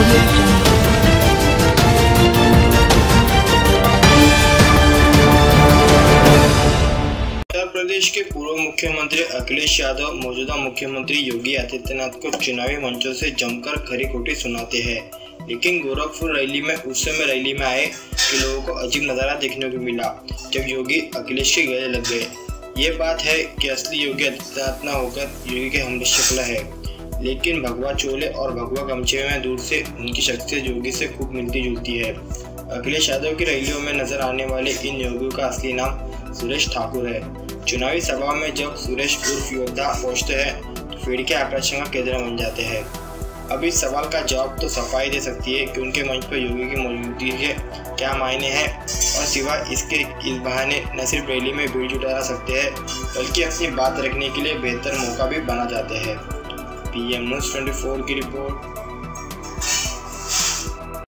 उत्तर प्रदेश के पूर्व मुख्यमंत्री अखिलेश यादव मौजूदा मुख्यमंत्री योगी आदित्यनाथ को चुनावी मंचों से जमकर खरी खोटी सुनाते हैं, लेकिन गोरखपुर रैली में उस समय रैली में आए कि लोगों को अजीब नज़ारा देखने को मिला जब योगी अखिलेश के गले लग गए। ये बात है कि असली योगी आदित्यनाथ न होकर योगी के हमले शक्ल है, लेकिन भगवा चोले और भगवा गमछे में दूर से उनकी शख्सियत योगी से खूब मिलती जुलती है। अखिलेश यादव की रैलियों में नजर आने वाले इन योगियों का असली नाम सुरेश ठाकुर है। चुनावी सभा में जब सुरेश उर्फ योद्धा पहुंचते हैं तो भीड़ के आकर्षण का केंद्र बन जाते हैं। अब इस सवाल का जवाब तो सफाई दे सकती है कि उनके मंच पर योगी की मौजूदगी के क्या मायने हैं, और सिवाय इसके इस बहाने न सिर्फ रैली में भीड़ जुटा सकते हैं बल्कि अपनी बात रखने के लिए बेहतर मौका भी बना जाते हैं। PM News 24 की रिपोर्ट।